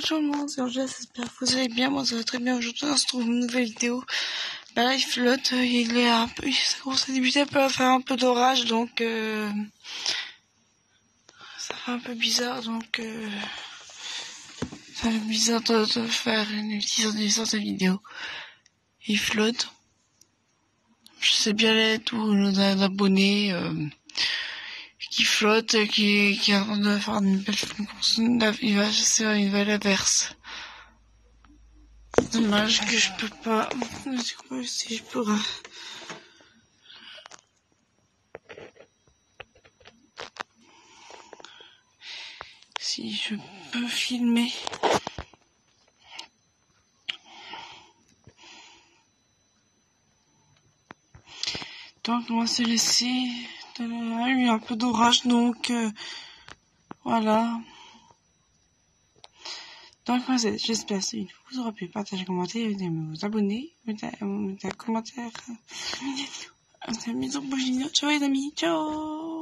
Coucou tout le monde, c'est Angela, j'espère que vous allez bien. Moi ça va très bien. Aujourd'hui on se trouve une nouvelle vidéo. Bah là il flotte, il est un peu, ça commence à débuter à faire un peu d'orage, donc ça fait un peu bizarre, donc ça fait bizarre de faire une utilisation de cette vidéo. Il flotte. Je sais bien l'être où on a un abonné qui flotte, qui est en train de faire une belle il va chasser une belle averse. Dommage que je peux pas. Du coup, si je pourrais. Si je peux filmer. Donc on va se laisser. Il y a eu un peu d'orage, donc voilà. Donc j'espère que vous aurez pu partager, commenter, vous abonner, mettre un commentaire, mettre un mise en bougie. Ciao les amis, ciao.